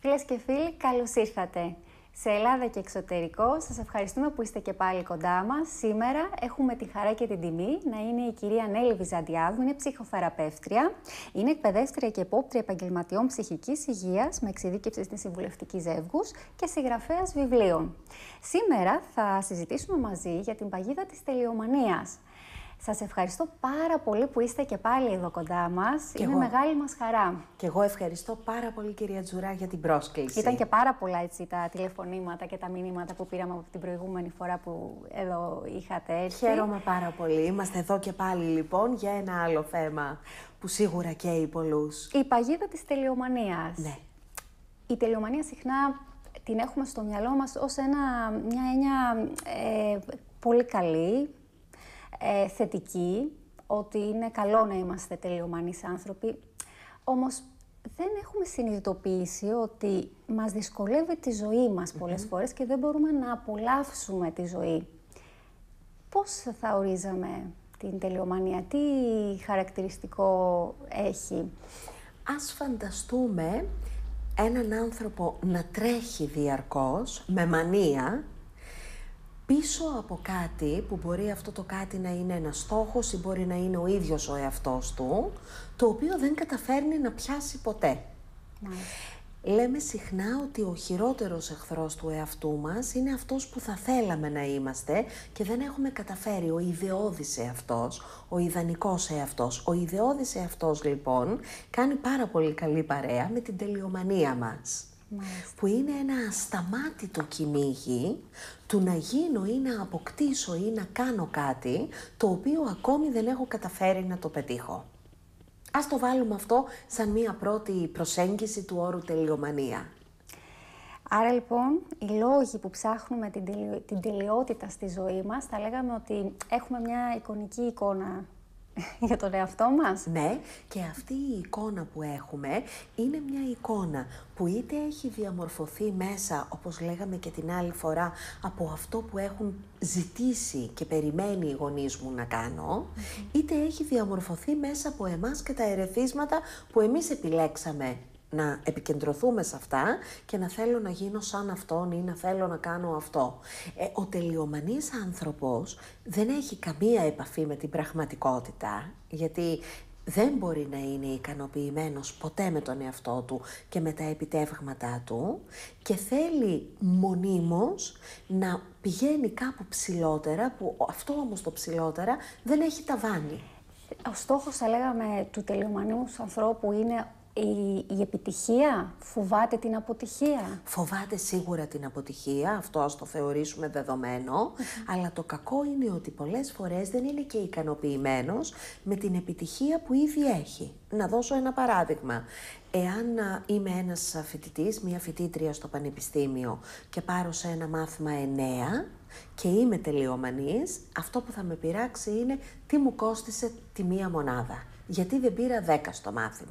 Φίλες και φίλοι, καλώς ήρθατε. Σε Ελλάδα και εξωτερικό, σας ευχαριστούμε που είστε και πάλι κοντά μας. Σήμερα έχουμε τη χαρά και την τιμή να είναι η κυρία Νέλη Βυζαντιάδου, είναι ψυχοθεραπεύτρια, είναι εκπαιδεύτρια και επόπτρια επαγγελματιών ψυχικής υγείας με εξειδίκευση στη συμβουλευτική ζεύγους και συγγραφέας βιβλίων. Σήμερα θα συζητήσουμε μαζί για την παγίδα της τελειομανίας. Σας ευχαριστώ πάρα πολύ που είστε και πάλι εδώ κοντά μας. Είναι μεγάλη μας χαρά. Και εγώ ευχαριστώ πάρα πολύ, κυρία Τζουρά, για την πρόσκληση. Ήταν και πάρα πολλά έτσι, τα τηλεφωνήματα και τα μηνύματα που πήραμε από την προηγούμενη φορά που εδώ είχατε έρθει. Χαίρομαι πάρα πολύ. Είμαστε εδώ και πάλι λοιπόν για ένα άλλο θέμα που σίγουρα καίει πολλούς. Η παγίδα της τελειομανίας. Ναι. Η τελειομανία συχνά την έχουμε στο μυαλό μας ως μια έννοια πολύ καλή, θετική, ότι είναι καλό να είμαστε τελειομανείς άνθρωποι, όμως δεν έχουμε συνειδητοποιήσει ότι μας δυσκολεύει τη ζωή μας πολλές φορές και δεν μπορούμε να απολαύσουμε τη ζωή. Πώς θα ορίζαμε την τελειομανία, τι χαρακτηριστικό έχει? Ας φανταστούμε έναν άνθρωπο να τρέχει διαρκώς, με μανία, πίσω από κάτι που μπορεί αυτό το κάτι να είναι ένας στόχος ή μπορεί να είναι ο ίδιος ο εαυτός του, το οποίο δεν καταφέρνει να πιάσει ποτέ. Λέμε συχνά ότι ο χειρότερος εχθρός του εαυτού μας είναι αυτός που θα θέλαμε να είμαστε και δεν έχουμε καταφέρει, ο ιδεώδης εαυτός, ο ιδανικός εαυτός. Ο ιδεώδης εαυτός λοιπόν κάνει πάρα πολύ καλή παρέα με την τελειομανία μας. Που είναι ένα ασταμάτητο κυνήγι του να γίνω ή να αποκτήσω ή να κάνω κάτι το οποίο ακόμη δεν έχω καταφέρει να το πετύχω. Ας το βάλουμε αυτό σαν μία πρώτη προσέγγιση του όρου τελειομανία. Άρα λοιπόν, οι λόγοι που ψάχνουμε την τελειότητα στη ζωή μας, θα λέγαμε ότι έχουμε μια εικονική εικόνα για τον εαυτό μας. Ναι, και αυτή η εικόνα που έχουμε είναι μια εικόνα που είτε έχει διαμορφωθεί μέσα, όπως λέγαμε και την άλλη φορά, από αυτό που έχουν ζητήσει και περιμένει οι γονείς μου να κάνω, είτε έχει διαμορφωθεί μέσα από εμάς και τα ερεθίσματα που εμείς επιλέξαμε να επικεντρωθούμε σε αυτά και να θέλω να γίνω σαν αυτόν ή να θέλω να κάνω αυτό. Ο τελειομανής άνθρωπος δεν έχει καμία επαφή με την πραγματικότητα, γιατί δεν μπορεί να είναι ικανοποιημένος ποτέ με τον εαυτό του και με τα επιτεύγματά του και θέλει μονίμως να πηγαίνει κάπου ψηλότερα, που αυτό όμως το ψηλότερα δεν έχει ταβάνι. Ο στόχος, θα λέγαμε, του τελειομανούς ανθρώπου είναι η επιτυχία, φοβάται την αποτυχία. Φοβάται σίγουρα την αποτυχία, αυτό ας το θεωρήσουμε δεδομένο, αλλά το κακό είναι ότι πολλές φορές δεν είναι και ικανοποιημένος με την επιτυχία που ήδη έχει. Να δώσω ένα παράδειγμα. Εάν είμαι ένας φοιτητής, μία φοιτήτρια στο πανεπιστήμιο και πάρω σε ένα μάθημα 9 και είμαι τελειομανής, αυτό που θα με πειράξει είναι τι μου κόστισε τη μία μονάδα. Γιατί δεν πήρα 10 στο μάθημα.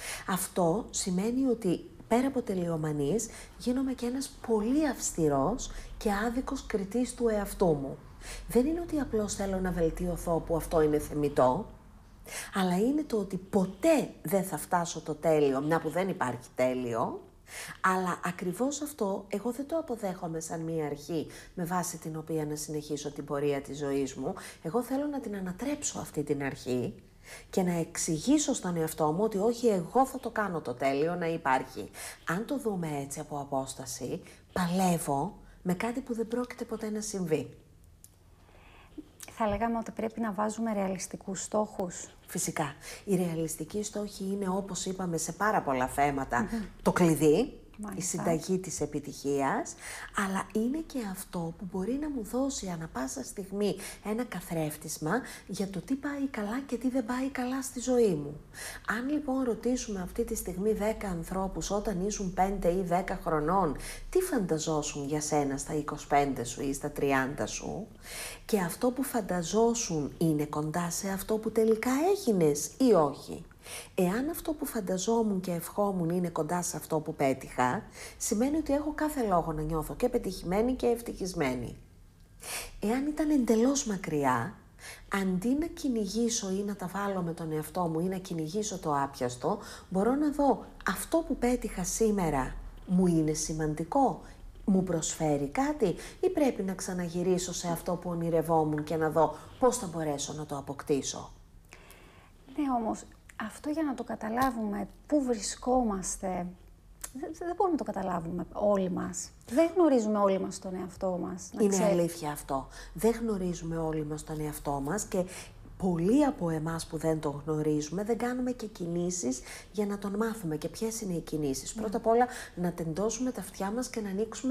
Αυτό σημαίνει ότι πέρα από τελειομανής γίνομαι και ένας πολύ αυστηρός και άδικος κριτής του εαυτού μου. Δεν είναι ότι απλώς θέλω να βελτιωθώ, που αυτό είναι θεμιτό, αλλά είναι το ότι ποτέ δεν θα φτάσω το τέλειο, μια που δεν υπάρχει τέλειο, αλλά ακριβώς αυτό εγώ δεν το αποδέχομαι σαν μία αρχή με βάση την οποία να συνεχίσω την πορεία της ζωής μου. Εγώ θέλω να την ανατρέψω αυτή την αρχή και να εξηγήσω στον εαυτό μου ότι όχι, εγώ θα το κάνω το τέλειο να υπάρχει. Αν το δούμε έτσι από απόσταση, παλεύω με κάτι που δεν πρόκειται ποτέ να συμβεί. Θα λέγαμε ότι πρέπει να βάζουμε ρεαλιστικούς στόχους. Φυσικά. Οι ρεαλιστικοί στόχοι είναι, όπως είπαμε σε πάρα πολλά θέματα, το κλειδί. Η συνταγή της επιτυχίας, αλλά είναι και αυτό που μπορεί να μου δώσει ανά πάσα στιγμή ένα καθρέφτισμα για το τι πάει καλά και τι δεν πάει καλά στη ζωή μου. Αν λοιπόν ρωτήσουμε αυτή τη στιγμή 10 ανθρώπους όταν ήσουν 5 ή 10 χρονών, τι φανταζόσουν για σένα στα 25 σου ή στα 30 σου, και αυτό που φανταζόσουν είναι κοντά σε αυτό που τελικά έγινες ή όχι. Εάν αυτό που φανταζόμουν και ευχόμουν είναι κοντά σε αυτό που πέτυχα, σημαίνει ότι έχω κάθε λόγο να νιώθω και πετυχημένη και ευτυχισμένη. Εάν ήταν εντελώς μακριά, αντί να κυνηγήσω ή να τα βάλω με τον εαυτό μου ή να κυνηγήσω το άπιαστο, μπορώ να δω αυτό που πέτυχα σήμερα μου είναι σημαντικό, μου προσφέρει κάτι ή πρέπει να ξαναγυρίσω σε αυτό που ονειρευόμουν και να δω πώς θα μπορέσω να το αποκτήσω. Ναι, όμως αυτό για να το καταλάβουμε πού βρισκόμαστε, δεν μπορούμε να το καταλάβουμε όλοι μας. Δεν γνωρίζουμε όλοι μας τον εαυτό μας. Είναι αλήθεια αυτό. Δεν γνωρίζουμε όλοι μας τον εαυτό μας και πολλοί από εμάς που δεν τον γνωρίζουμε δεν κάνουμε και κινήσεις για να τον μάθουμε. Και ποιες είναι οι κινήσεις? Πρώτα απ' όλα να τεντώσουμε τα αυτιά μας και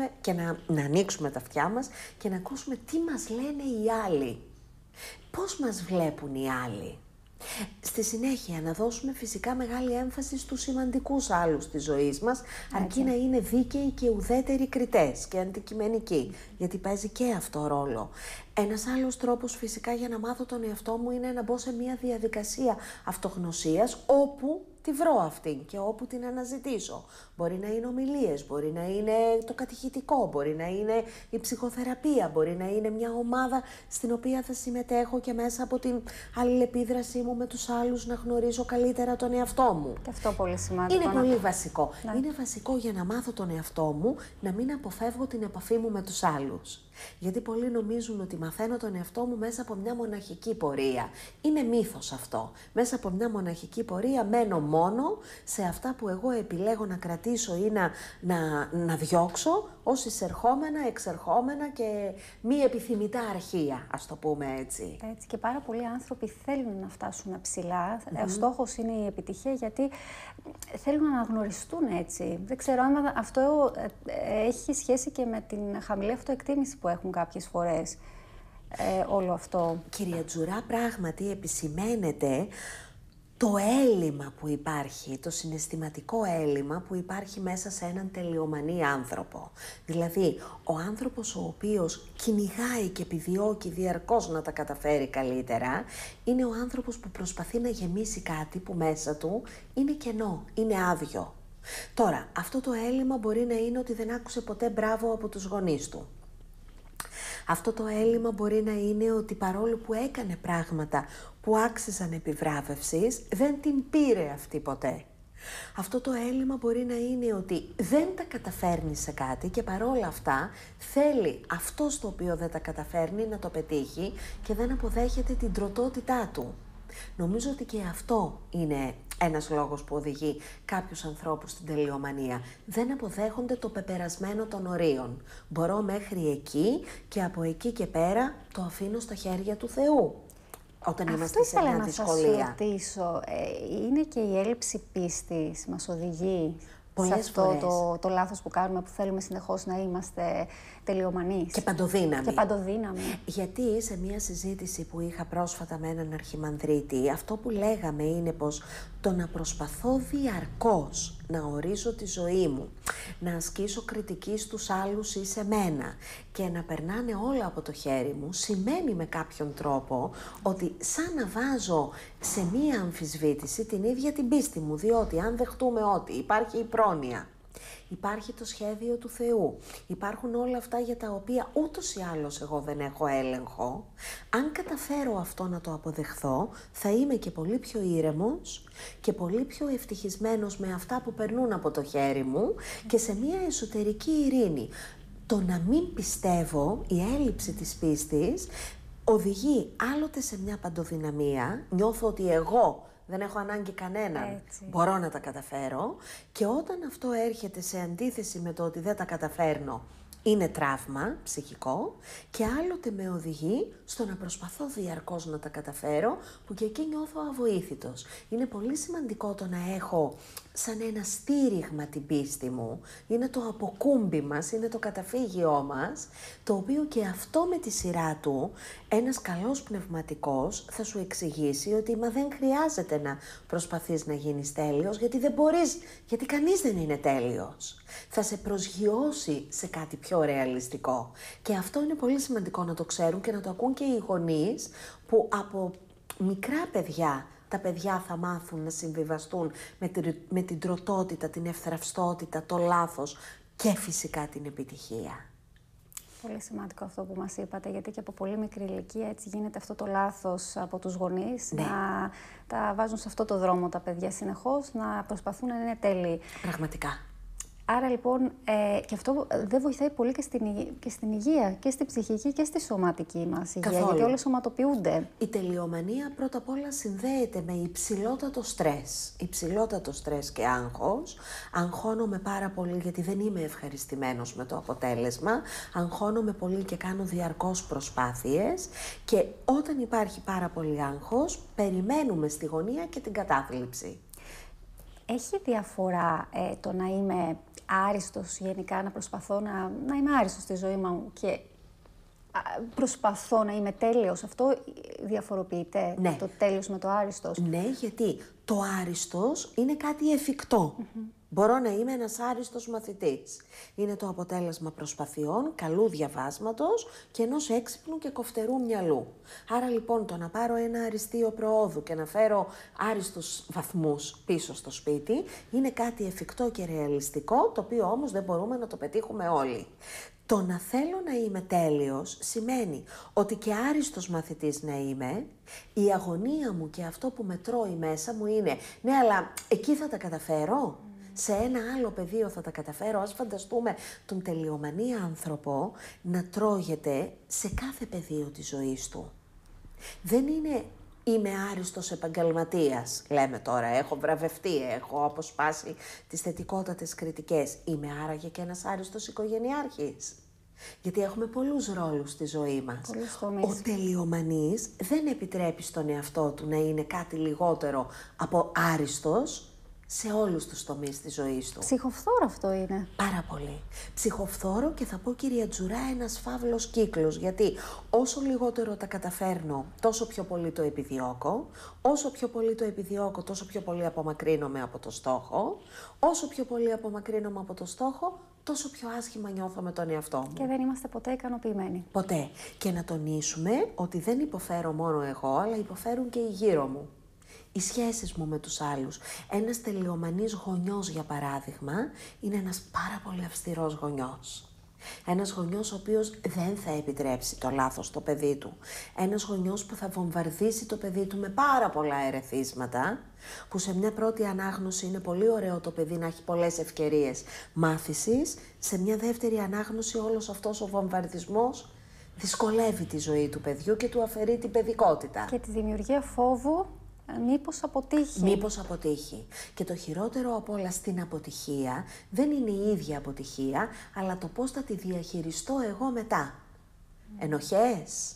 να ανοίξουμε τα αυτιά μας και να ακούσουμε τι μας λένε οι άλλοι. Πώς μας βλέπουν οι άλλοι. Στη συνέχεια να δώσουμε φυσικά μεγάλη έμφαση στους σημαντικούς άλλους της ζωής μας, αρκεί να είναι δίκαιοι και ουδέτεροι κριτές και αντικειμενικοί, γιατί παίζει και αυτό ρόλο. Ένας άλλος τρόπος φυσικά για να μάθω τον εαυτό μου είναι να μπω σε μια διαδικασία αυτογνωσίας όπου τη βρω αυτή και όπου την αναζητήσω. Μπορεί να είναι ομιλίες, μπορεί να είναι το κατηχητικό, μπορεί να είναι η ψυχοθεραπεία, μπορεί να είναι μια ομάδα στην οποία θα συμμετέχω και μέσα από την αλληλεπίδρασή μου με τους άλλους να γνωρίζω καλύτερα τον εαυτό μου. Και αυτό πολύ σημαντικό. Είναι πολύ βασικό. Ναι. Είναι βασικό για να μάθω τον εαυτό μου να μην αποφεύγω την επαφή μου με τους άλλους. Γιατί πολλοί νομίζουν ότι μαθαίνω τον εαυτό μου μέσα από μια μοναχική πορεία. Είναι μύθος αυτό. Μέσα από μια μοναχική πορεία μένω μόνο σε αυτά που εγώ επιλέγω να κρατήσω ή να διώξω ως εισερχόμενα, εξερχόμενα και μη επιθυμητά αρχεία, ας το πούμε έτσι. Έτσι, και πάρα πολλοί άνθρωποι θέλουν να φτάσουν ψηλά. Ο στόχος είναι η επιτυχία, γιατί θέλουν να αναγνωριστούν έτσι. Δεν ξέρω αν αυτό έχει σχέση και με την χαμηλή αυτοεκτίμηση που έχουν κάποιες φορές όλο αυτό. Κυρία Τζουρά, πράγματι επισημαίνεται το έλλειμμα που υπάρχει, το συναισθηματικό έλλειμμα που υπάρχει μέσα σε έναν τελειομανή άνθρωπο. Δηλαδή, ο άνθρωπος ο οποίος κυνηγάει και επιδιώκει διαρκώς να τα καταφέρει καλύτερα, είναι ο άνθρωπος που προσπαθεί να γεμίσει κάτι που μέσα του είναι κενό, είναι άδειο. Τώρα, αυτό το έλλειμμα μπορεί να είναι ότι δεν άκουσε ποτέ μπράβο από τους γονείς του. Αυτό το έλλειμμα μπορεί να είναι ότι παρόλο που έκανε πράγματα που άξιζαν επιβράβευσης, δεν την πήρε αυτή ποτέ. Αυτό το έλλειμμα μπορεί να είναι ότι δεν τα καταφέρνει σε κάτι και παρόλα αυτά θέλει αυτό στο οποίο δεν τα καταφέρνει να το πετύχει και δεν αποδέχεται την τροτότητά του. Νομίζω ότι και αυτό είναι ένας λόγος που οδηγεί κάποιους ανθρώπους στην τελειομανία. Δεν αποδέχονται το πεπερασμένο των ορίων. Μπορώ μέχρι εκεί και από εκεί και πέρα το αφήνω στα χέρια του Θεού. Όταν είμαστε σε μια δυσκολία. Αυτό ήθελα να σας ρωτήσω. Είναι και η έλλειψη πίστης μας οδηγεί πολλές σε αυτό φορές. το λάθος που κάνουμε, που θέλουμε συνεχώς να είμαστε τελειομανείς. Και παντοδύναμοι. Και παντοδύναμοι. Γιατί σε μια συζήτηση που είχα πρόσφατα με έναν αρχιμανδρίτη, αυτό που λέγαμε είναι πως το να προσπαθώ διαρκώς να ορίζω τη ζωή μου, να ασκήσω κριτική στους άλλους ή σε μένα και να περνάνε όλα από το χέρι μου, σημαίνει με κάποιον τρόπο ότι σαν να βάζω σε μία αμφισβήτηση την ίδια την πίστη μου, διότι αν δεχτούμε ότι υπάρχει η πρόνοια, υπάρχει το σχέδιο του Θεού, υπάρχουν όλα αυτά για τα οποία ούτως ή άλλως εγώ δεν έχω έλεγχο, αν καταφέρω αυτό να το αποδεχθώ, θα είμαι και πολύ πιο ήρεμος και πολύ πιο ευτυχισμένος με αυτά που περνούν από το χέρι μου και σε μια εσωτερική ειρήνη. Το να μην πιστεύω, η έλλειψη της πίστης, οδηγεί άλλοτε σε μια παντοδυναμία, νιώθω ότι εγώ δεν έχω ανάγκη κανέναν, μπορώ να τα καταφέρω και όταν αυτό έρχεται σε αντίθεση με το ότι δεν τα καταφέρνω, είναι τραύμα ψυχικό και άλλοτε με οδηγεί στο να προσπαθώ διαρκώς να τα καταφέρω που και εκεί νιώθω αβοήθητος. Είναι πολύ σημαντικό το να έχω σαν ένα στήριγμα την πίστη μου, είναι το αποκούμπι μας, είναι το καταφύγιό μας, το οποίο και αυτό με τη σειρά του, ένας καλός πνευματικός θα σου εξηγήσει ότι δεν χρειάζεται να προσπαθείς να γίνεις τέλειος, γιατί δεν μπορείς, γιατί κανείς δεν είναι τέλειος. Θα σε προσγειώσει σε κάτι πιο ρεαλιστικό. Και αυτό είναι πολύ σημαντικό να το ξέρουν και να το ακούν και οι γονείς που από μικρά παιδιά τα παιδιά θα μάθουν να συμβιβαστούν με την τροτότητα, την ευθραυστότητα, το λάθος και φυσικά την επιτυχία. Πολύ σημαντικό αυτό που μας είπατε, γιατί και από πολύ μικρή ηλικία έτσι γίνεται αυτό το λάθος από τους γονείς, ναι, να τα βάζουν σε αυτό το δρόμο τα παιδιά συνεχώς, να προσπαθούν να είναι τέλειοι. Πραγματικά. Άρα λοιπόν, και αυτό δεν βοηθάει πολύ και στην υγεία, και στην ψυχική και στη σωματική μας υγεία, Καθόλου. γιατί όλα σωματοποιούνται. Η τελειομανία πρώτα απ' όλα συνδέεται με υψηλότατο στρες. Υψηλότατο στρες και άγχος. Αγχώνομαι πάρα πολύ γιατί δεν είμαι ευχαριστημένος με το αποτέλεσμα. Αγχώνομαι πολύ και κάνω διαρκώς προσπάθειες. Και όταν υπάρχει πάρα πολύ άγχος, περιμένουμε στη γωνία και την κατάθλιψη. Έχει διαφορά το να είμαι άριστος γενικά, να προσπαθώ να είμαι άριστος στη ζωή μου και προσπαθώ να είμαι τέλειος. Αυτό διαφοροποιείται, Ναι. το τέλειος με το άριστος? Ναι, γιατί το άριστος είναι κάτι εφικτό. Μπορώ να είμαι ένας άριστος μαθητής. Είναι το αποτέλεσμα προσπαθειών, καλού διαβάσματος και ενός έξυπνου και κοφτερού μυαλού. Άρα λοιπόν το να πάρω ένα αριστείο προόδου και να φέρω άριστους βαθμούς πίσω στο σπίτι είναι κάτι εφικτό και ρεαλιστικό, το οποίο όμως δεν μπορούμε να το πετύχουμε όλοι. Το να θέλω να είμαι τέλειος σημαίνει ότι και άριστος μαθητής να είμαι, η αγωνία μου και αυτό που με τρώει μέσα μου είναι «Ναι, αλλά εκεί θα τα καταφέρω». Σε ένα άλλο πεδίο θα τα καταφέρω. Ας φανταστούμε τον τελειομανή άνθρωπο να τρώγεται σε κάθε πεδίο της ζωής του. Δεν είναι «είμαι άριστος επαγγελματίας», λέμε τώρα, έχω βραβευτεί, έχω αποσπάσει τις θετικότατες κριτικές. Είμαι άραγε και ένας άριστος οικογενειάρχης. Γιατί έχουμε πολλούς ρόλους στη ζωή μας. Ο τελειομανής δεν επιτρέπει στον εαυτό του να είναι κάτι λιγότερο από άριστος σε όλους τους τομείς της ζωής του. Ψυχοφθόρο αυτό είναι. Πάρα πολύ. Ψυχοφθόρο και θα πω, κυρία Τζουρά, ένας φαύλος κύκλος. Γιατί όσο λιγότερο τα καταφέρνω, τόσο πιο πολύ το επιδιώκω. Όσο πιο πολύ το επιδιώκω, τόσο πιο πολύ απομακρύνομαι από το στόχο. Όσο πιο πολύ απομακρύνομαι από το στόχο, τόσο πιο άσχημα νιώθω με τον εαυτό μου. Και δεν είμαστε ποτέ ικανοποιημένοι. Ποτέ. Και να τονίσουμε ότι δεν υποφέρω μόνο εγώ, αλλά υποφέρουν και οι γύρω μου. Οι σχέσεις μου με τους άλλους. Ένας τελειομανής γονιός, για παράδειγμα, είναι ένας πάρα πολύ αυστηρός γονιός. Ένας γονιός ο οποίος δεν θα επιτρέψει το λάθος στο παιδί του. Ένας γονιός που θα βομβαρδίσει το παιδί του με πάρα πολλά ερεθίσματα, που σε μια πρώτη ανάγνωση είναι πολύ ωραίο το παιδί να έχει πολλές ευκαιρίες μάθησης, σε μια δεύτερη ανάγνωση όλος αυτός ο βομβαρδισμός δυσκολεύει τη ζωή του παιδιού και του αφαιρεί την παιδικότητα. Και τη δημιουργία φόβου. Μήπως αποτύχει. Μήπως αποτύχει. Και το χειρότερο απ' όλα στην αποτυχία δεν είναι η ίδια αποτυχία, αλλά το πώς θα τη διαχειριστώ εγώ μετά. Ενοχές,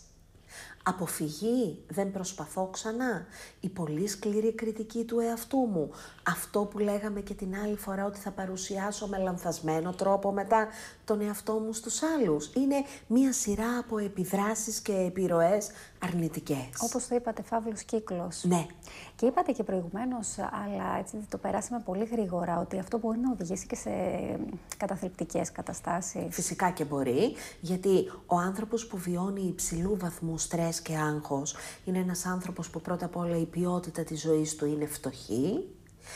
αποφυγή, δεν προσπαθώ ξανά, η πολύ σκληρή κριτική του εαυτού μου, αυτό που λέγαμε και την άλλη φορά ότι θα παρουσιάσω με λανθασμένο τρόπο μετά τον εαυτό μου στους άλλους. Είναι μία σειρά από επιδράσεις και επιρροές αρνητικές. Όπως το είπατε, φαύλος κύκλος. Ναι. Και είπατε και προηγουμένως, αλλά έτσι το περάσαμε πολύ γρήγορα, ότι αυτό μπορεί να οδηγήσει και σε καταθλιπτικές καταστάσεις. Φυσικά και μπορεί, γιατί ο άνθρωπος που βιώνει υψηλού βαθμού στρες και άγχος είναι ένας άνθρωπος που πρώτα απ' όλα η ποιότητα της ζωής του είναι φτωχή.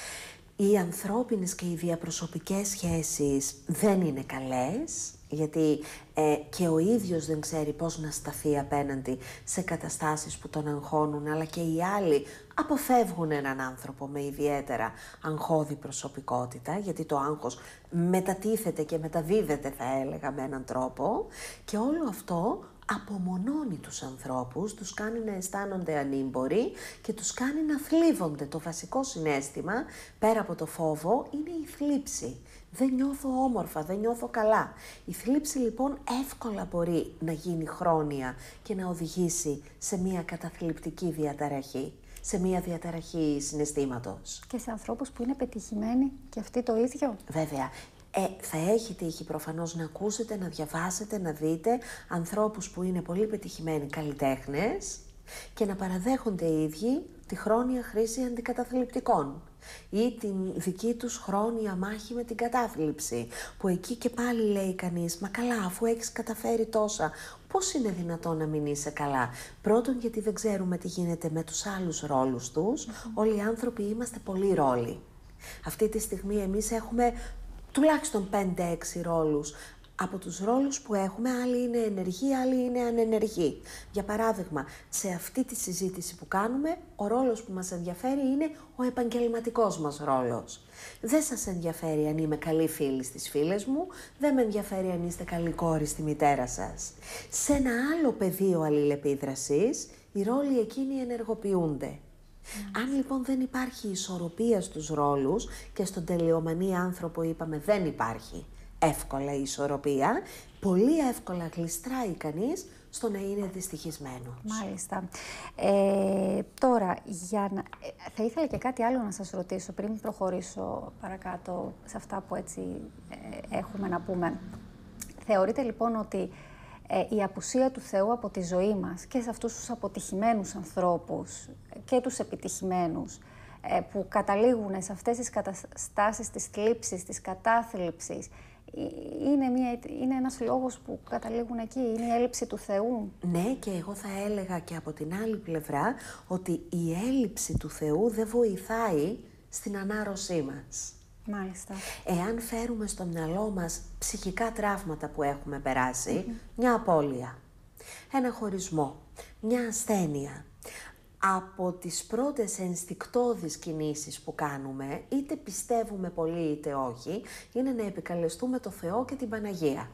Οι ανθρώπινες και οι διαπροσωπικές σχέσεις δεν είναι καλές, γιατί και ο ίδιος δεν ξέρει πώς να σταθεί απέναντι σε καταστάσεις που τον αγχώνουν, αλλά και οι άλλοι αποφεύγουν έναν άνθρωπο με ιδιαίτερα αγχώδη προσωπικότητα, γιατί το άγχος μετατίθεται και μεταδίδεται, θα έλεγα, με έναν τρόπο, και όλο αυτό απομονώνει τους ανθρώπους, τους κάνει να αισθάνονται ανήμποροι και τους κάνει να θλίβονται. Το βασικό συναίσθημα, πέρα από το φόβο, είναι η θλίψη. Δεν νιώθω όμορφα, δεν νιώθω καλά. Η θλίψη λοιπόν εύκολα μπορεί να γίνει χρόνια και να οδηγήσει σε μια καταθλιπτική διαταραχή, σε μια διαταραχή συναισθήματος. Και σε ανθρώπους που είναι πετυχημένοι και αυτοί το ίδιο. Βέβαια. Θα έχει τύχει προφανώς να ακούσετε, να διαβάσετε, να δείτε ανθρώπους που είναι πολύ πετυχημένοι καλλιτέχνες και να παραδέχονται οι ίδιοι τη χρόνια χρήση αντικαταθλιπτικών ή την δική τους χρόνια μάχη με την κατάθλιψη, που εκεί και πάλι λέει κανείς «Μα καλά, αφού έχεις καταφέρει τόσα, πώς είναι δυνατόν να μην είσαι καλά?» Πρώτον, γιατί δεν ξέρουμε τι γίνεται με τους άλλους ρόλους τους. Όλοι οι άνθρωποι είμαστε πολλοί ρόλοι. Αυτή τη στιγμή εμείς έχουμε τουλάχιστον 5-6 ρόλους από τους ρόλους που έχουμε, άλλοι είναι ενεργοί, άλλοι είναι ανενεργοί. Για παράδειγμα, σε αυτή τη συζήτηση που κάνουμε, ο ρόλος που μας ενδιαφέρει είναι ο επαγγελματικός μας ρόλος. Δεν σας ενδιαφέρει αν είμαι καλή φίλη στις φίλες μου, δεν με ενδιαφέρει αν είστε καλή κόρη στη μητέρα σας. Σε ένα άλλο πεδίο αλληλεπίδρασης, οι ρόλοι εκείνοι ενεργοποιούνται. Αν λοιπόν δεν υπάρχει ισορροπία στους ρόλους, και στον τελειομανή άνθρωπο είπαμε δεν υπάρχει εύκολα η ισορροπία, πολύ εύκολα γλιστράει κανείς στο να είναι δυστυχισμένος. Μάλιστα. Τώρα, θα ήθελα και κάτι άλλο να σας ρωτήσω πριν προχωρήσω παρακάτω σε αυτά που έτσι έχουμε να πούμε. Θεωρείτε λοιπόν ότι η απουσία του Θεού από τη ζωή μας και σε αυτούς τους αποτυχημένους ανθρώπους και τους επιτυχημένους που καταλήγουν σε αυτές τις καταστάσεις της θλίψης, της κατάθλιψης, είναι ένας λόγος που καταλήγουν εκεί, είναι η έλλειψη του Θεού? Ναι, και εγώ θα έλεγα και από την άλλη πλευρά ότι η έλλειψη του Θεού δεν βοηθάει στην ανάρρωσή μας. Μάλιστα. Εάν φέρουμε στο μυαλό μας ψυχικά τραύματα που έχουμε περάσει, μια απώλεια, ένα χωρισμό, μια ασθένεια, από τις πρώτες ενστικτώδεις κινήσεις που κάνουμε, είτε πιστεύουμε πολύ είτε όχι, είναι να επικαλεστούμε το Θεό και την Παναγία.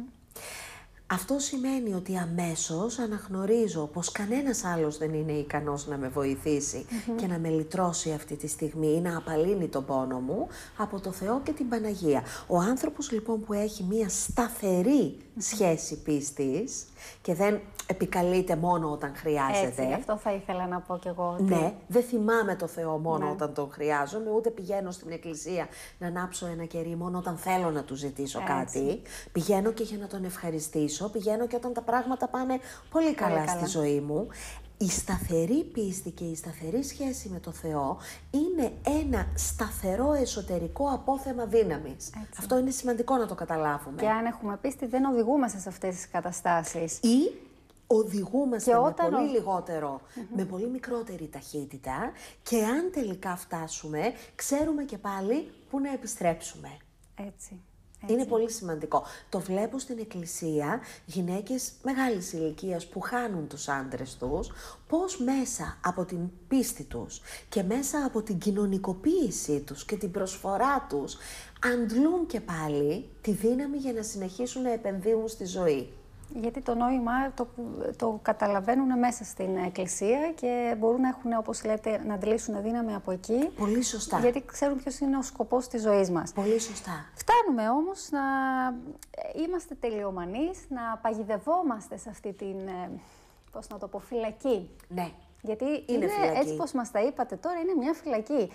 Αυτό σημαίνει ότι αμέσως αναγνωρίζω πως κανένας άλλος δεν είναι ικανός να με βοηθήσει και να με λυτρώσει αυτή τη στιγμή ή να απαλύνει τον πόνο μου από το Θεό και την Παναγία. Ο άνθρωπος λοιπόν που έχει μία σταθερή σχέση πίστης και δεν επικαλείται μόνο όταν χρειάζεται. Έτσι, αυτό θα ήθελα να πω κι εγώ. Ότι... Ναι, δεν θυμάμαι το Θεό μόνο όταν τον χρειάζομαι, ούτε πηγαίνω στην εκκλησία να ανάψω ένα κερί μόνο όταν θέλω να του ζητήσω κάτι. Πηγαίνω και για να τον ευχαριστήσω, πηγαίνω και όταν τα πράγματα πάνε πολύ καλά στη ζωή μου. Η σταθερή πίστη και η σταθερή σχέση με το Θεό είναι ένα σταθερό εσωτερικό απόθεμα δύναμης. Αυτό είναι σημαντικό να το καταλάβουμε. Και αν έχουμε πίστη δεν οδηγούμαστε σε αυτές τις καταστάσεις. Ή οδηγούμαστε με πολύ λιγότερο, με πολύ μικρότερη ταχύτητα, και αν τελικά φτάσουμε, ξέρουμε και πάλι πού να επιστρέψουμε. Έτσι. Είναι πολύ σημαντικό. Το βλέπω στην εκκλησία, γυναίκες μεγάλης ηλικίας που χάνουν τους άντρες τους, πώς μέσα από την πίστη τους και μέσα από την κοινωνικοποίησή τους και την προσφορά τους, αντλούν και πάλι τη δύναμη για να συνεχίσουν να επενδύουν στη ζωή. Γιατί το νόημα το καταλαβαίνουν μέσα στην εκκλησία και μπορούν να έχουν, όπως λέτε, να αντλήσουν δύναμη από εκεί. Πολύ σωστά. Γιατί ξέρουν ποιος είναι ο σκοπός της ζωής μας. Πολύ σωστά. Φτάνουμε όμως να είμαστε τελειομανείς, να παγιδευόμαστε σε αυτή την, πώς να το πω, φυλακή. Ναι. Γιατί είναι φυλακή. Έτσι πως μας τα είπατε τώρα, είναι μια φυλακή.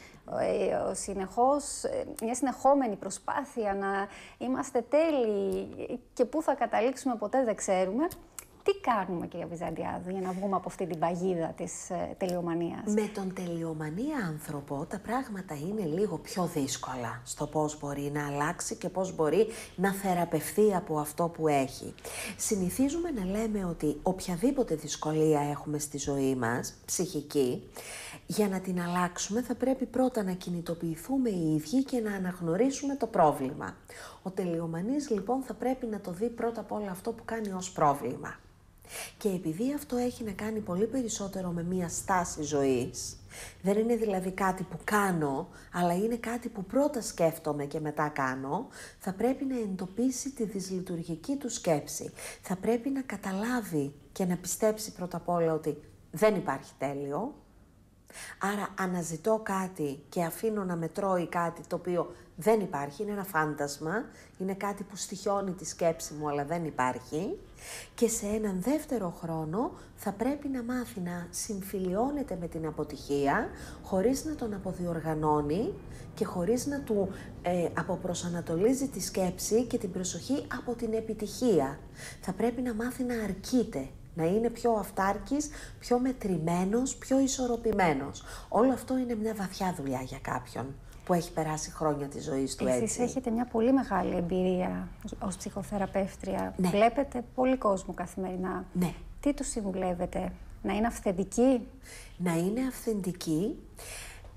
Μια συνεχόμενη προσπάθεια να είμαστε τέλειοι και πού θα καταλήξουμε ποτέ δεν ξέρουμε. Τι κάνουμε, κυρία Βυζαντιάδου, για να βγούμε από αυτή την παγίδα της τελειομανίας? Με τον τελειομανή άνθρωπο τα πράγματα είναι λίγο πιο δύσκολα στο πώς μπορεί να αλλάξει και πώς μπορεί να θεραπευθεί από αυτό που έχει. Συνηθίζουμε να λέμε ότι οποιαδήποτε δυσκολία έχουμε στη ζωή μας, ψυχική, για να την αλλάξουμε θα πρέπει πρώτα να κινητοποιηθούμε οι ίδιοι και να αναγνωρίσουμε το πρόβλημα. Ο τελειομανής λοιπόν θα πρέπει να το δει πρώτα απ' όλα αυτό που κάνει ως πρόβλημα. Και επειδή αυτό έχει να κάνει πολύ περισσότερο με μία στάση ζωής, δεν είναι δηλαδή κάτι που κάνω, αλλά είναι κάτι που πρώτα σκέφτομαι και μετά κάνω, θα πρέπει να εντοπίσει τη δυσλειτουργική του σκέψη. Θα πρέπει να καταλάβει και να πιστέψει πρώτα απ' όλα ότι δεν υπάρχει τέλειο. Άρα αναζητώ κάτι και αφήνω να με τρώει κάτι το οποίο δεν υπάρχει, είναι ένα φάντασμα, είναι κάτι που στοιχιώνει τη σκέψη μου αλλά δεν υπάρχει. Και σε έναν δεύτερο χρόνο θα πρέπει να μάθει να συμφιλιώνεται με την αποτυχία χωρίς να τον αποδιοργανώνει και χωρίς να του αποπροσανατολίζει τη σκέψη και την προσοχή από την επιτυχία. Θα πρέπει να μάθει να αρκείται, να είναι πιο αυτάρκης, πιο μετρημένος, πιο ισορροπημένος. Όλο αυτό είναι μια βαθιά δουλειά για κάποιον που έχει περάσει χρόνια της ζωής του έτσι. Εσείς έχετε μια πολύ μεγάλη εμπειρία ως ψυχοθεραπεύτρια. Ναι. Βλέπετε πολύ κόσμο καθημερινά. Ναι. Τι τους συμβουλεύετε? Να είναι αυθεντικοί? Να είναι αυθεντικοί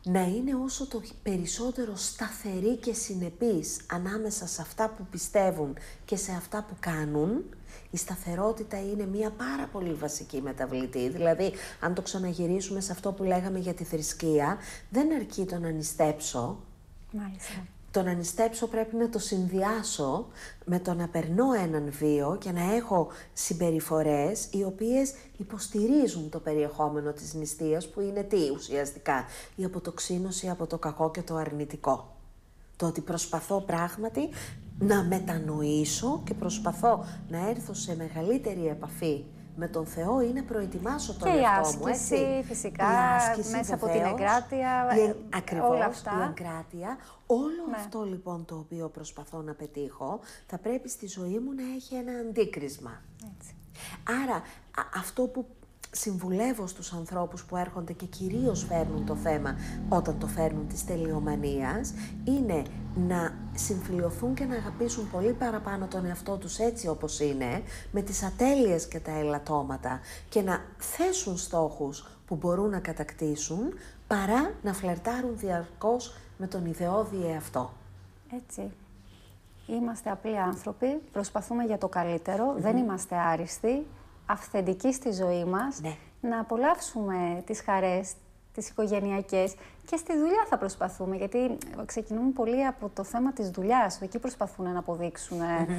να είναι όσο το περισσότερο σταθερή και συνεπής ανάμεσα σε αυτά που πιστεύουν και σε αυτά που κάνουν. Η σταθερότητα είναι μια πάρα πολύ βασική μεταβλητή. Δηλαδή, αν το ξαναγυρίσουμε σε αυτό που λέγαμε για τη θρησκεία, δεν αρκεί το να νηστέψω. Μάλιστα. Το να νηστέψω πρέπει να το συνδυάσω με το να περνώ έναν βίο και να έχω συμπεριφορές οι οποίες υποστηρίζουν το περιεχόμενο της νηστείας, που είναι τι ουσιαστικά? Η αποτοξίνωση από το κακό και το αρνητικό. Το ότι προσπαθώ πράγματι να μετανοήσω και προσπαθώ να έρθω σε μεγαλύτερη επαφή με τον Θεό ή να προετοιμάσω τον εαυτό μου, έτσι. Και η άσκηση, φυσικά, μέσα από την εγκράτεια, ακριβώς, όλα αυτά. η εγκράτεια. Όλο αυτό λοιπόν το οποίο προσπαθώ να πετύχω, θα πρέπει στη ζωή μου να έχει ένα αντίκρισμα. Έτσι. Άρα, αυτό που συμβουλεύω στους ανθρώπους που έρχονται και κυρίως φέρνουν το θέμα όταν το φέρνουν της τελειομανίας, είναι να συμφιλιωθούν και να αγαπήσουν πολύ παραπάνω τον εαυτό τους έτσι όπως είναι, με τις ατέλειες και τα ελαττώματα, και να θέσουν στόχους που μπορούν να κατακτήσουν, παρά να φλερτάρουν διαρκώς με τον ιδεώδη εαυτό. Έτσι. Είμαστε απλοί άνθρωποι, προσπαθούμε για το καλύτερο, δεν είμαστε άριστοι, αυθεντικοί στη ζωή μας, να απολαύσουμε τις χαρές, τις οικογενειακές, και στη δουλειά θα προσπαθούμε, γιατί ξεκινούμε πολύ από το θέμα της δουλειάς, εκεί προσπαθούν να αποδείξουν.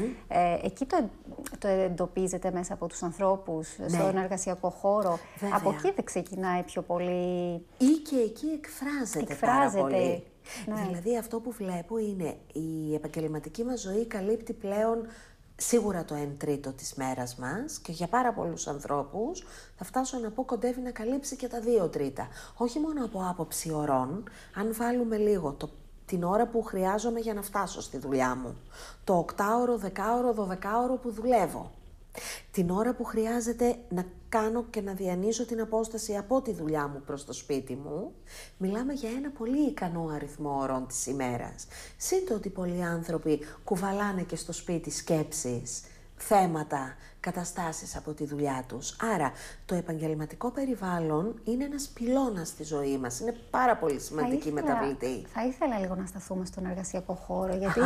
Εκεί το εντοπίζετε μέσα από τους ανθρώπους, στον εργασιακό χώρο. Βέβαια. Από εκεί δεν ξεκινάει πιο πολύ. Ή και εκεί εκφράζεται πάρα πολύ. Ναι. Δηλαδή αυτό που βλέπω είναι η επαγγελματική μας ζωή καλύπτει πλέον σίγουρα το 1/3 της μέρας μας, και για πάρα πολλούς ανθρώπους θα φτάσω να πω κοντεύει να καλύψει και τα 2/3. Όχι μόνο από άποψη ωρών, αν βάλουμε λίγο την ώρα που χρειάζομαι για να φτάσω στη δουλειά μου, το 8ωρο, 10ωρο, 12ωρο που δουλεύω, την ώρα που χρειάζεται να κάνω και να διανύσω την απόσταση από τη δουλειά μου προς το σπίτι μου, μιλάμε για ένα πολύ ικανό αριθμό ώρων της ημέρας. Σύν το ότι πολλοί άνθρωποι κουβαλάνε και στο σπίτι σκέψεις, θέματα, καταστάσεις από τη δουλειά τους. Άρα, το επαγγελματικό περιβάλλον είναι ένας πυλώνας στη ζωή μας. Είναι πάρα πολύ σημαντική μεταβλητή. Θα ήθελα λίγο να σταθούμε στον εργασιακό χώρο, γιατί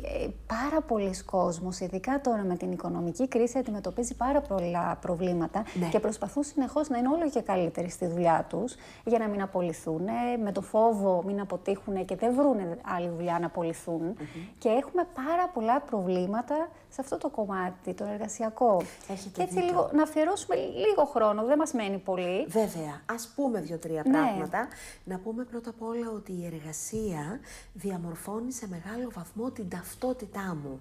πάρα πολλοί κόσμος, ειδικά τώρα με την οικονομική κρίση, αντιμετωπίζει πάρα πολλά προβλήματα και προσπαθούν συνεχώς να είναι όλο και καλύτεροι στη δουλειά τους, για να μην απολυθούν, με το φόβο μην αποτύχουν και δεν βρουν άλλη δουλειά να απολυθούν. Και έχουμε πάρα πολλά προβλήματα σε αυτό το κομμάτι, το εργασιακό. Και έτσι λίγο, να αφιερώσουμε λίγο χρόνο, δεν μας μένει πολύ. Βέβαια, ας πούμε 2-3 πράγματα. Να πούμε πρώτα απ' όλα ότι η εργασία διαμορφώνει σε μεγάλο βαθμό την ταυτότητά μου.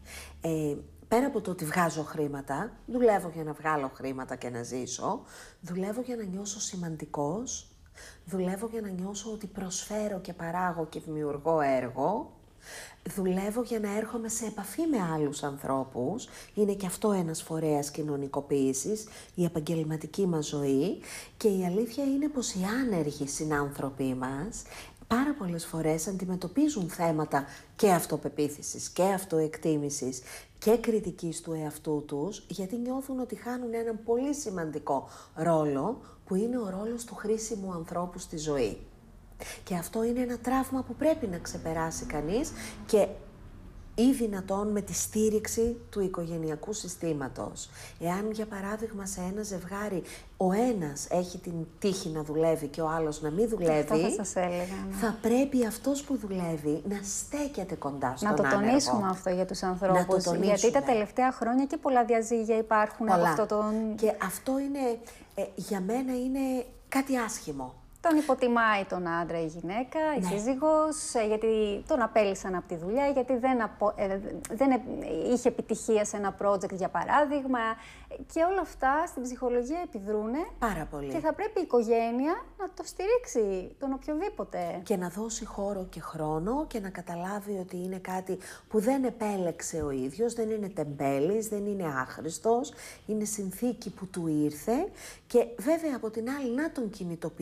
Πέρα από το ότι βγάζω χρήματα, δουλεύω για να βγάλω χρήματα και να ζήσω, δουλεύω για να νιώσω σημαντικός, δουλεύω για να νιώσω ότι προσφέρω και παράγω και δημιουργώ έργο, δουλεύω για να έρχομαι σε επαφή με άλλους ανθρώπους, είναι και αυτό ένας φορέας κοινωνικοποίησης, η επαγγελματική μας ζωή, και η αλήθεια είναι πως οι άνεργοι συνάνθρωποι μας πάρα πολλές φορές αντιμετωπίζουν θέματα και αυτοπεποίθησης και αυτοεκτίμησης και κριτικής του εαυτού τους, γιατί νιώθουν ότι χάνουν έναν πολύ σημαντικό ρόλο, που είναι ο ρόλος του χρήσιμου ανθρώπου στη ζωή. Και αυτό είναι ένα τραύμα που πρέπει να ξεπεράσει κανείς, και ή δυνατόν με τη στήριξη του οικογενειακού συστήματος. Εάν, για παράδειγμα, σε ένα ζευγάρι ο ένας έχει την τύχη να δουλεύει και ο άλλος να μην δουλεύει, αυτό θα σας έλεγα, θα πρέπει αυτός που δουλεύει να στέκεται κοντά στον άνεργο. Να το τονίσουμε αυτό για τους ανθρώπους, γιατί τα τελευταία χρόνια και πολλά διαζύγια υπάρχουν από αυτό τον... Και αυτό είναι, για μένα είναι κάτι άσχημο. Τον υποτιμάει τον άντρα η γυναίκα, η σύζυγος, γιατί τον απέλυσαν από τη δουλειά, γιατί δεν είχε επιτυχία σε ένα project, για παράδειγμα. Και όλα αυτά στην ψυχολογία επιδρούνε. Πάρα πολύ. Και θα πρέπει η οικογένεια να το στηρίξει, τον οποιοδήποτε. Και να δώσει χώρο και χρόνο και να καταλάβει ότι είναι κάτι που δεν επέλεξε ο ίδιος, δεν είναι τεμπέλης, δεν είναι άχρηστος, είναι συνθήκη που του ήρθε, και βέβαια από την άλλη να τον κινητοποιήσει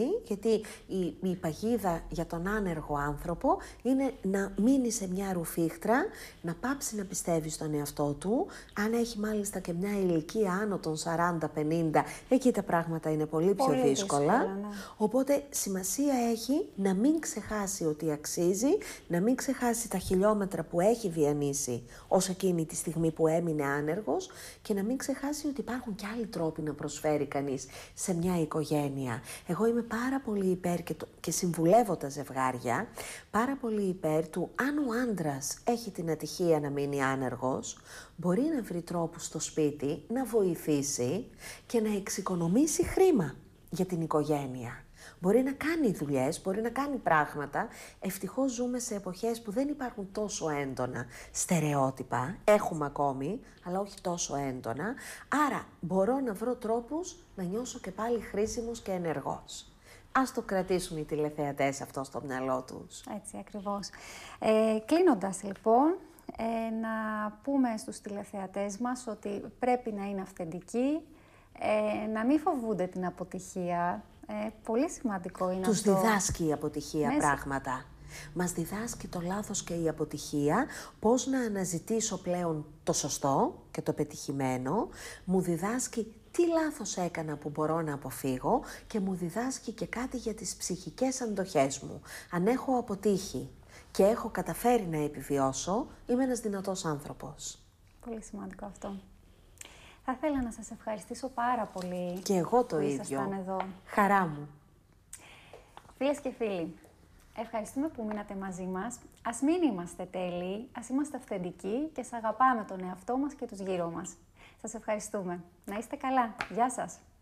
γιατί η παγίδα για τον άνεργο άνθρωπο είναι να μείνει σε μια ρουφίχτρα, να πάψει να πιστεύει στον εαυτό του. Αν έχει μάλιστα και μια ηλικία άνω των 40-50, εκεί τα πράγματα είναι πολύ πιο δύσκολα. Ναι. Οπότε σημασία έχει να μην ξεχάσει ότι αξίζει, να μην ξεχάσει τα χιλιόμετρα που έχει διανύσει ως εκείνη τη στιγμή που έμεινε άνεργος και να μην ξεχάσει ότι υπάρχουν και άλλοι τρόποι να προσφέρει κανείς σε μια οικογένεια. Εγώ είμαι πάρα πολύ υπέρ και συμβουλεύω τα ζευγάρια, πάρα πολύ υπέρ του αν ο άντρας έχει την ατυχία να μείνει άνεργος, μπορεί να βρει τρόπους στο σπίτι να βοηθήσει και να εξοικονομήσει χρήμα για την οικογένεια. Μπορεί να κάνει δουλειές, μπορεί να κάνει πράγματα. Ευτυχώς ζούμε σε εποχές που δεν υπάρχουν τόσο έντονα στερεότυπα. Έχουμε ακόμη, αλλά όχι τόσο έντονα. Άρα μπορώ να βρω τρόπους να νιώσω και πάλι χρήσιμος και ενεργός. Ας το κρατήσουν οι τηλεθεατές αυτό στο μυαλό τους. Έτσι ακριβώς. Κλείνοντας λοιπόν, να πούμε στους τηλεθεατές μας ότι πρέπει να είναι αυθεντικοί, να μην φοβούνται την αποτυχία. Πολύ σημαντικό είναι Τους αυτό. διδάσκει η αποτυχία πράγματα. Μας διδάσκει το λάθος και η αποτυχία, πώς να αναζητήσω πλέον το σωστό και το πετυχημένο. Μου διδάσκει τι λάθος έκανα που μπορώ να αποφύγω και μου διδάσκει και κάτι για τις ψυχικές αντοχές μου. Αν έχω αποτύχει και έχω καταφέρει να επιβιώσω, είμαι ένας δυνατός άνθρωπος. Πολύ σημαντικό αυτό. Θα ήθελα να σας ευχαριστήσω πάρα πολύ. Και εγώ το που ίδιο. ήσασταν εδώ. Χαρά μου. Φίλες και φίλοι, ευχαριστούμε που μείνατε μαζί μας. Ας μην είμαστε τέλειοι, ας είμαστε αυθεντικοί και ας αγαπάμε τον εαυτό μας και τους γύρω μας. Σας ευχαριστούμε. Να είστε καλά. Γεια σας.